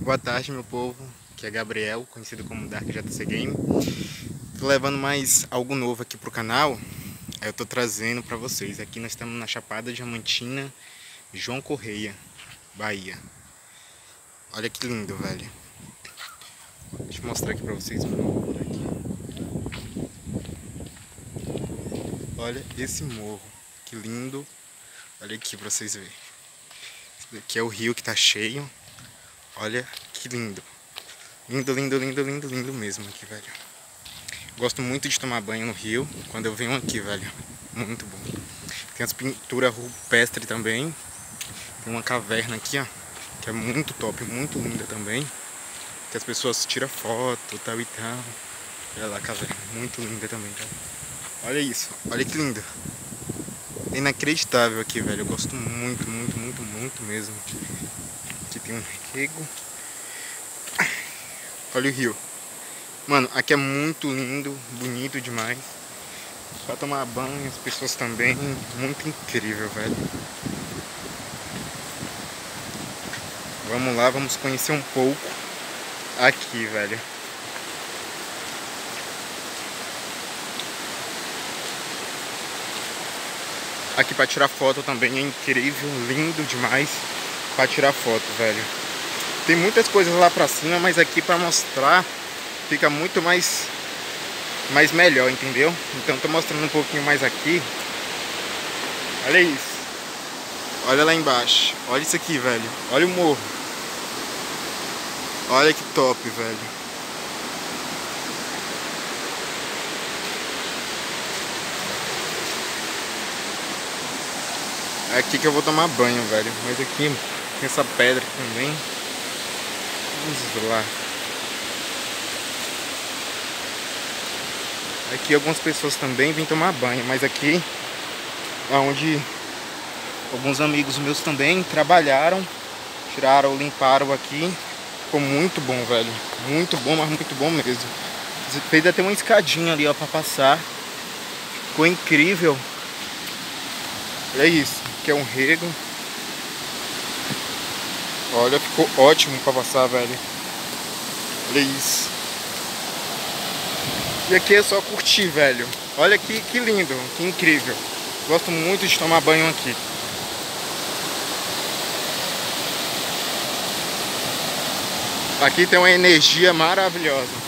Boa tarde, meu povo, que é Gabriel, conhecido como Dark JC Game. Tô levando mais algo novo aqui pro canal. Eu tô trazendo pra vocês. Aqui nós estamos na Chapada Diamantina, João Correia, Bahia. Olha que lindo, velho. Deixa eu mostrar aqui pra vocês o morro daqui. Olha esse morro, que lindo. Olha aqui pra vocês verem. Esse daqui é o rio que tá cheio. Olha que lindo. Lindo, lindo, lindo, lindo, lindo mesmo aqui, velho. Gosto muito de tomar banho no rio quando eu venho aqui, velho. Muito bom. Tem as pinturas rupestres também. Tem uma caverna aqui, ó, que é muito top, muito linda também. Que as pessoas tiram foto, tal e tal. Olha lá a caverna, muito linda também, tá? Olha isso, olha que lindo. É inacreditável aqui, velho. Eu gosto muito, muito, muito, muito mesmo. Aqui tem um rego. Olha o rio. Mano, aqui é muito lindo, bonito demais. Pra tomar banho, as pessoas também. Muito incrível, velho. Vamos lá, vamos conhecer um pouco aqui, velho. Aqui pra tirar foto também é incrível, lindo demais pra tirar foto, velho. Tem muitas coisas lá pra cima, mas aqui pra mostrar fica muito mais melhor, entendeu? Então tô mostrando um pouquinho mais aqui. Olha isso. Olha lá embaixo. Olha isso aqui, velho. Olha o morro. Olha que top, velho. É aqui que eu vou tomar banho, velho. Mas aqui tem essa pedra também. Vamos lá. Aqui algumas pessoas também vêm tomar banho, mas aqui é onde alguns amigos meus também trabalharam, tiraram, limparam aqui. Ficou muito bom, velho. Muito bom, mas muito bom mesmo. Fez até uma escadinha ali, ó, pra passar. Ficou incrível. Olha isso, que é um rego. Olha, ficou ótimo pra passar, velho. Olha isso. E aqui é só curtir, velho. Olha aqui, que lindo, que incrível. Gosto muito de tomar banho aqui. Aqui tem uma energia maravilhosa.